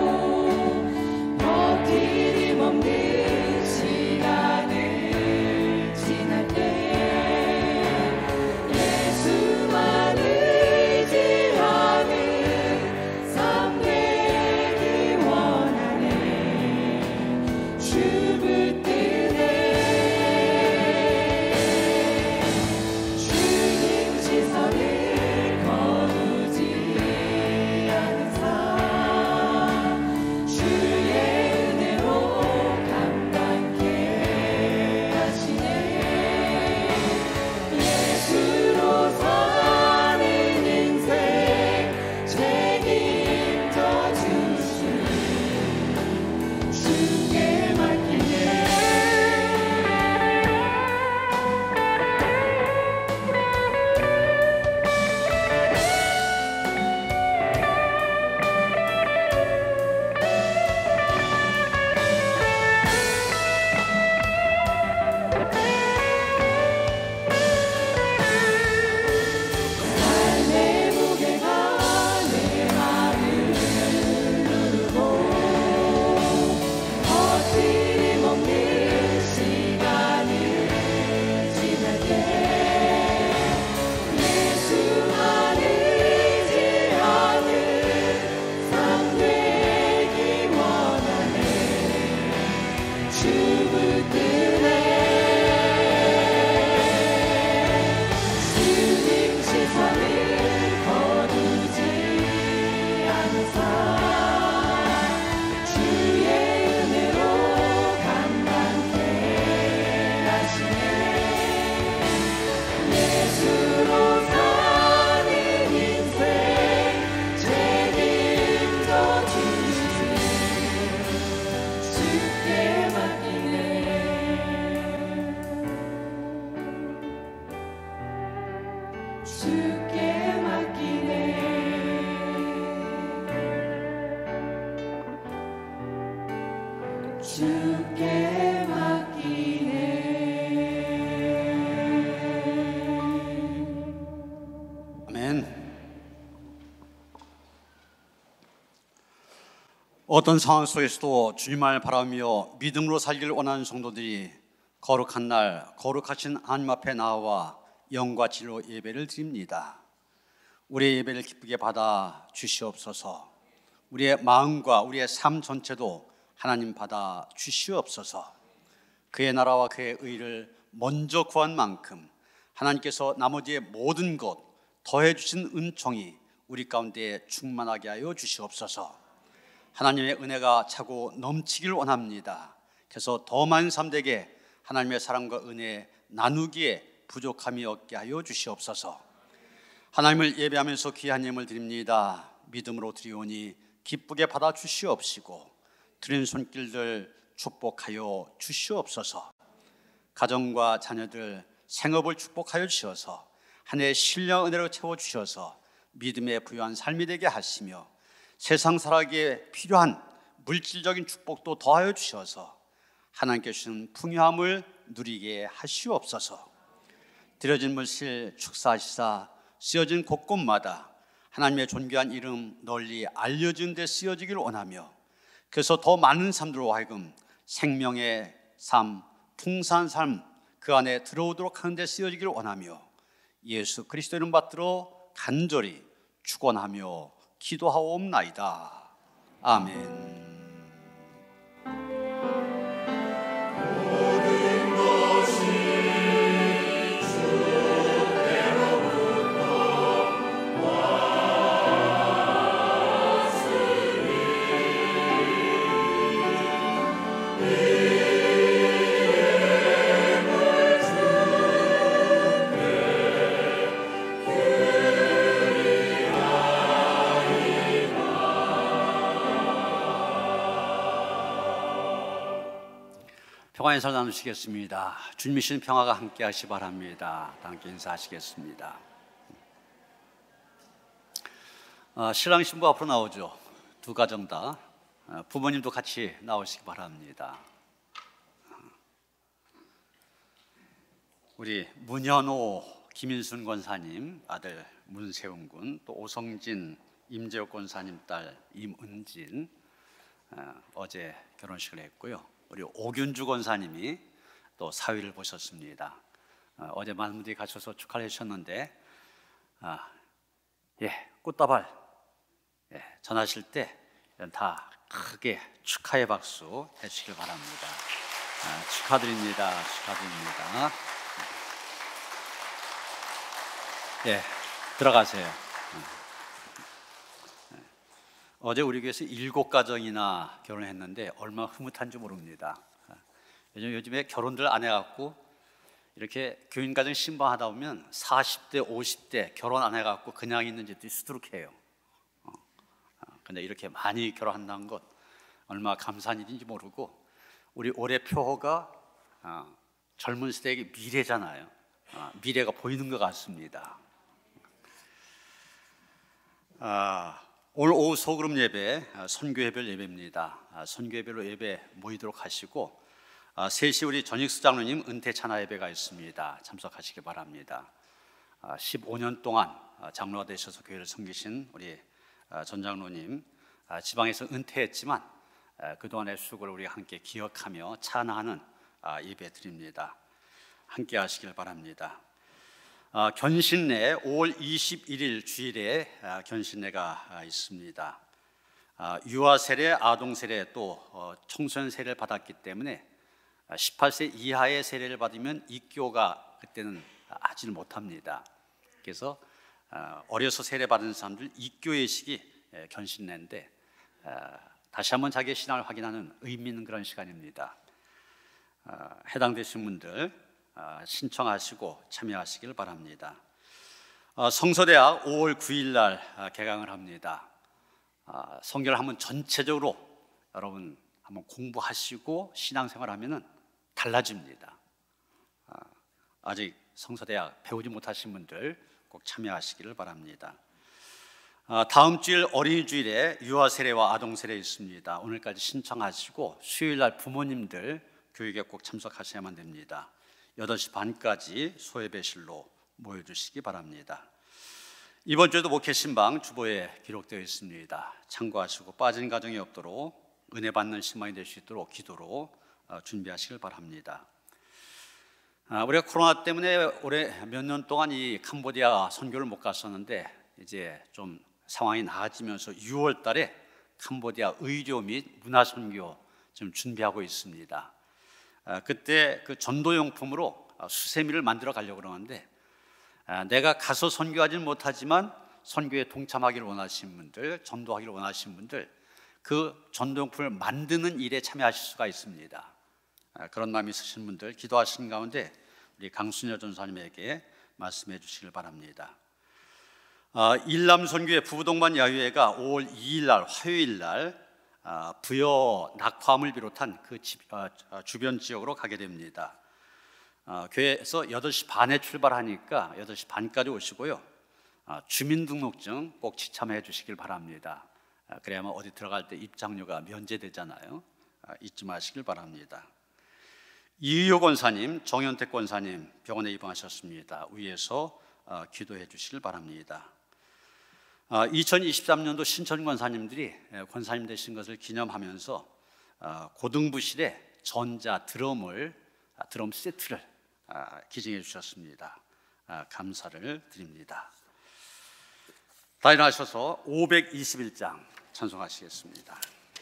버티림 없는 시간을 지날 때 예수만 의지하는 삶 되기 원하네. 주 붙드네. 주님 시선을 거두지 않은 삶 주의 은혜로 감당케 하시네. 예수로 사는 인생 책임져 주시니 주께 맡기네. 삶의 무게가 내 맘을 누르고 버티림 없는 시간을 지날 때 예수만 의지하는 삶 되기 원하네. 주 붙드네. 주님 시선을 거두지 않은 삶 주의 은혜로 감당케 하시네. 예수로 사는 인생 책임져 주시니 주께 맡기네. 주께 맡기네. 주께 맡기네. 아멘. 어떤 상황 속에서도 주님을 바라며 믿음으로 살기를 원하는 성도들이 거룩한 날, 거룩하신 하나님 앞에 나와 영과 진로 예배를 드립니다. 우리의 예배를 기쁘게 받아 주시옵소서. 우리의 마음과 우리의 삶 전체도 하나님 받아 주시옵소서. 그의 나라와 그의 의를 먼저 구한 만큼 하나님께서 나머지의 모든 것 더해 주신 은총이 우리 가운데 충만하게 하여 주시옵소서. 하나님의 은혜가 차고 넘치길 원합니다. 그래서 더 많은 사람들에게 하나님의 사랑과 은혜 나누기에 부족함이 없게 하여 주시옵소서. 하나님을 예배하면서 귀한 예물 드립니다. 믿음으로 드리오니 기쁘게 받아 주시옵시고 드린 손길들 축복하여 주시옵소서. 가정과 자녀들 생업을 축복하여 주셔서 한 해 신령 은혜로 채워주셔서 믿음에 부유한 삶이 되게 하시며 세상 살아기에 필요한 물질적인 축복도 더하여 주셔서 하나님께 주신 풍요함을 누리게 하시옵소서. 드려진 물실 축사하시사 쓰여진 곳곳마다 하나님의 존귀한 이름 널리 알려진 데 쓰여지기를 원하며 그래서 더 많은 사람들로 하여금 생명의 삶, 풍성한 삶 그 안에 들어오도록 하는 데 쓰여지기를 원하며 예수 그리스도 이름 받들어 간절히 축원하며 기도하옵나이다. 아멘. 평화의 인사 나누시겠습니다. 주님이 주신 평화가 함께 하시 바랍니다. 함께 인사하시겠습니다. 어, 신랑 신부 앞으로 나오죠. 두 가정 다. 어, 부모님도 같이 나오시기 바랍니다. 우리 문현호 김인순 권사님 아들 문세훈 군, 또 오성진 임재옥 권사님 딸 임은진 어, 어제 결혼식을 했고요. 우리 오균주 권사님이 또 사위를 보셨습니다. 어, 어제 많은 분들이 가셔서 축하를 해주셨는데 아, 예, 꽃다발 예, 전하실 때 다 크게 축하의 박수 해주시길 바랍니다. 아, 축하드립니다. 축하드립니다. 예, 들어가세요. 어제 우리 교회에서 일곱 가정이나 결혼했는데 얼마나 흐뭇한지 모릅니다. 요즘, 요즘에 결혼들 안 해갖고 이렇게 교인 가정 신방하다 보면 사십 대, 오십 대 결혼 안 해갖고 그냥 있는 집들이 수두룩해요. 어, 근데 이렇게 많이 결혼한다는 것 얼마나 감사한 일인지 모르고 우리 올해 표어가 어, 젊은 세대에게 미래잖아요. 어, 미래가 보이는 것 같습니다. 아, 오늘 오후 소그룹 예배, 선교회별 예배입니다. 선교회별로 예배 모이도록 하시고 세 시 우리 전익수 장로님 은퇴 찬화 예배가 있습니다. 참석하시기 바랍니다. 십오 년 동안 장로가 되셔서 교회를 섬기신 우리 전 장로님 지방에서 은퇴했지만 그동안의 수고를 우리 함께 기억하며 찬양하는 예배 드립니다. 함께 하시길 바랍니다. 어, 견신례 오월 이십일일 주일에 어, 견신례가 있습니다. 어, 유아 세례, 아동 세례 또 어, 청소년 세례를 받았기 때문에 십팔 세 이하의 세례를 받으면 입교가 그때는 하지를 못합니다. 그래서 어, 어려서 세례 받은 사람들 입교 예식이 예, 견신례인데 어, 다시 한번 자기의 신앙을 확인하는 의미 있는 그런 시간입니다. 어, 해당되신 분들 신청하시고 참여하시길 바랍니다. 성서대학 오월 구일 날 개강을 합니다. 성경을 한번 전체적으로 여러분 한번 공부하시고 신앙생활하면은 달라집니다. 아직 성서대학 배우지 못하신 분들 꼭 참여하시기를 바랍니다. 다음 주일 어린이 주일에 유아 세례와 아동 세례 있습니다. 오늘까지 신청하시고 수요일 날 부모님들 교육에 꼭 참석하셔야만 됩니다. 여덟 시 반까지 소예배실로 모여주시기 바랍니다. 이번 주에도 목회 신방 주보에 기록되어 있습니다. 참고하시고 빠진 가정이 없도록 은혜 받는 신방이 될 수 있도록 기도로 준비하시길 바랍니다. 우리가 코로나 때문에 올해 몇 년 동안 이 캄보디아 선교를 못 갔었는데 이제 좀 상황이 나아지면서 유월 달에 캄보디아 의료 및 문화 선교 좀 준비하고 있습니다. 그때 그 전도용품으로 수세미를 만들어 가려고 그러는데 내가 가서 선교하지는 못하지만 선교에 동참하기를 원하시는 분들, 전도하기를 원하시는 분들 그 전도용품을 만드는 일에 참여하실 수가 있습니다. 그런 마음이 있으신 분들 기도하시는 가운데 우리 강순여 전사님에게 말씀해 주시길 바랍니다. 일남 선교회 부부동반 야유회가 오월 이일 날 화요일 날 부여 낙화암을 비롯한 그 주변 지역으로 가게 됩니다. 교회에서 여덟 시 반에 출발하니까 여덟 시 반까지 오시고요. 주민등록증 꼭 지참해 주시길 바랍니다. 그래야만 어디 들어갈 때 입장료가 면제되잖아요. 잊지 마시길 바랍니다. 이의호 권사님, 정현택 권사님 병원에 입원하셨습니다. 위에서 기도해 주시길 바랍니다. 이천이십삼 년도 신천 권사님들이 권사님 되신 것을 기념하면서 고등부실에 전자 드럼을 드럼 세트를 기증해 주셨습니다. 감사를 드립니다. 다 일어나셔서 오백이십일 장 찬송하시겠습니다.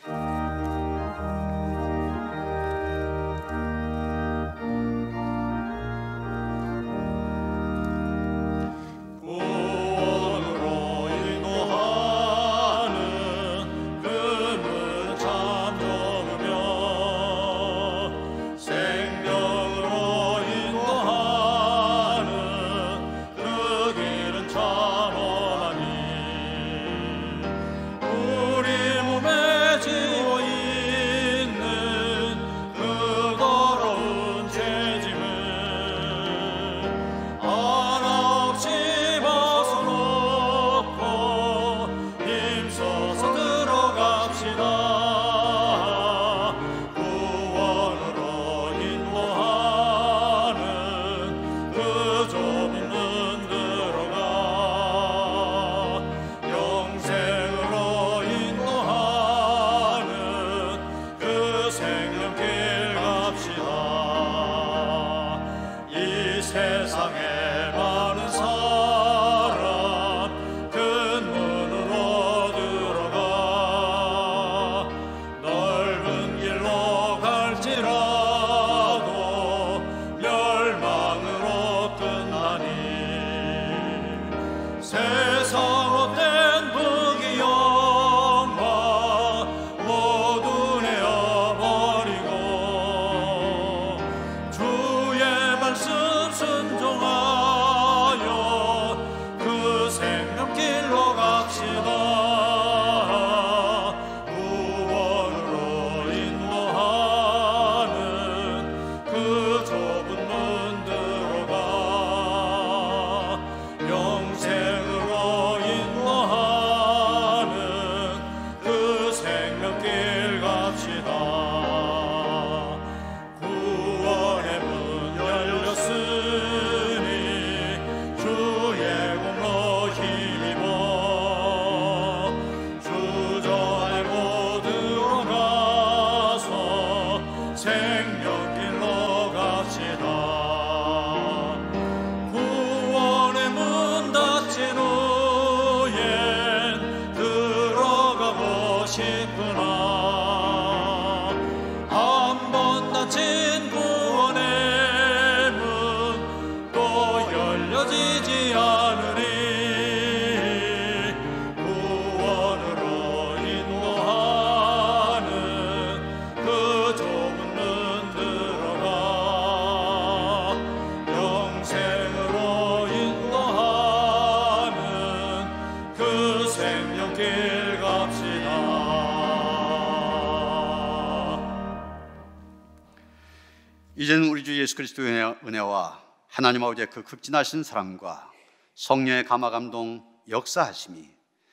이제는 우리 주 예수 그리스도의 은혜와 하나님 아버지의 그 극진하신 사랑과 성령의 감화 감동 역사하심이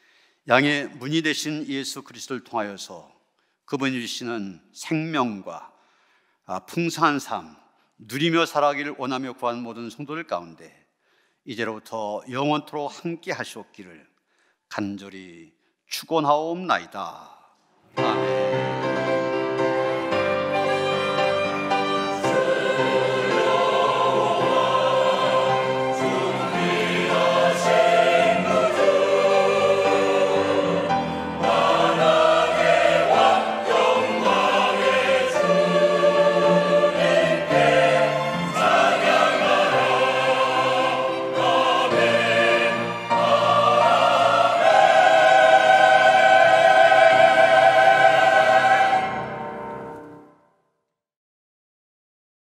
양의 문이 되신 예수 그리스도를 통하여서 그분이 주시는 생명과 풍성한 삶 누리며 살아가기를 원하며 구하는 모든 성도들 가운데 이제로부터 영원토록 함께 하시옵기를 간절히 축원하옵나이다. 아멘.